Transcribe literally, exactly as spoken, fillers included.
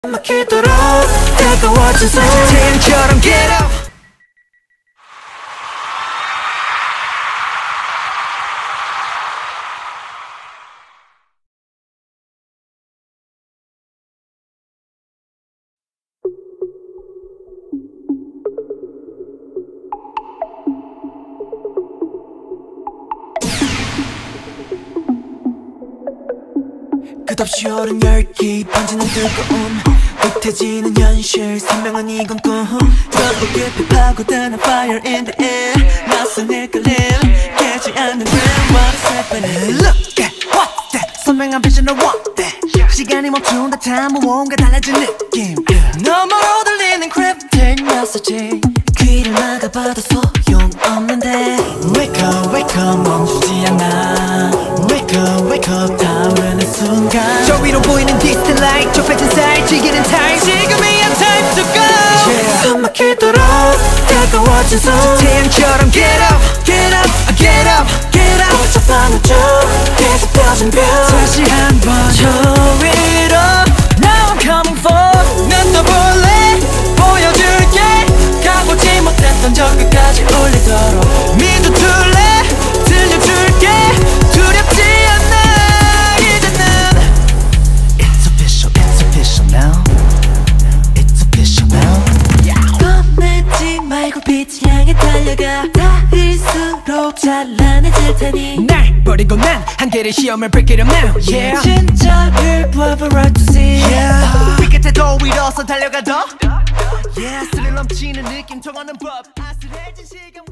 막히도록 다가와줘서 태양처럼 get up. 끝없이 오른 열기 번지는 뜨거움 못해지는 현실 선명한 이건 꿈 더 깊이 파고드는 fire in the air 낯선 헷갈림 깨지 않는 dream what is happening Look at what that 선명한 vision of what that 시간이 멈춘 듯한 무언가 달라진 느낌 너머로 들리는 cryptic message 귀를 막아봐도 소용없는데 Wake up wake up 멈추지 않아 Wake up wake up 타오르는 순간 저 위로 보이는 distant light 좁혀진 사이 지기는 time 지금이야 time to go yeah. 숨 막히도록 다가와줘서 태양처럼 get up get up get up get up 어젯밤을 쭉 계속 펴진 뷰 다시 한번 저 위로 Now I'm coming for 난 떠볼래 보여줄게 가보지 못했던 저 끝까지 올리도록 믿어줄래 들려줄게 두렵지 않아 이제는 It's official it's official now It's official now 겁내지 말고 빛을 향해 달려가 닿을수록 찬란해질 테니 날 버리고 난 한계를 시험을 break it up now yeah. 진짜를 보아봐 to see yeah. 위 끝에도 위로서 달려가 더 yeah. 스릴 넘치는 느낌 통하는 법 아슬해진 시간